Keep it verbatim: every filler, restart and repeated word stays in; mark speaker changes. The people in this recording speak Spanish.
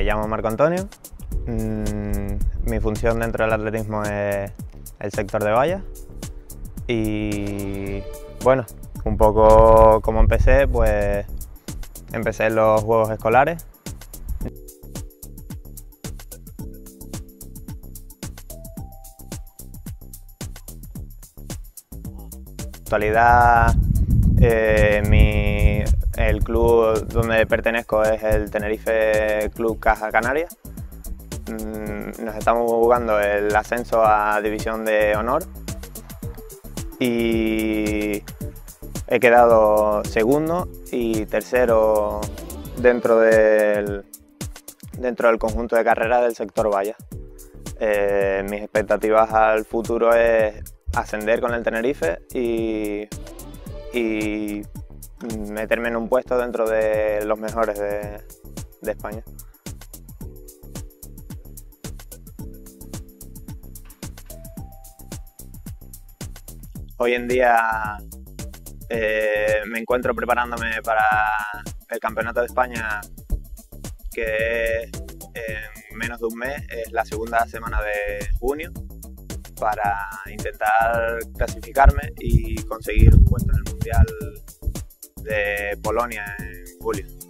Speaker 1: Me llamo Marco Antonio, mm, mi función dentro del atletismo es el sector de vallas y bueno, un poco como empecé, pues empecé en los Juegos Escolares. En la actualidad, eh, mi, el club donde pertenezco es el Tenerife Club Caja Canaria. Nos estamos jugando el ascenso a División de Honor y he quedado segundo y tercero dentro del, dentro del conjunto de carreras del sector vallas. Eh, mis expectativas al futuro es ascender con el Tenerife y, y meterme en un puesto dentro de los mejores de, de España. Hoy en día eh, me encuentro preparándome para el Campeonato de España, que en menos de un mes, es la segunda semana de junio, para intentar clasificarme y conseguir un puesto en el Mundial de Polonia en julio.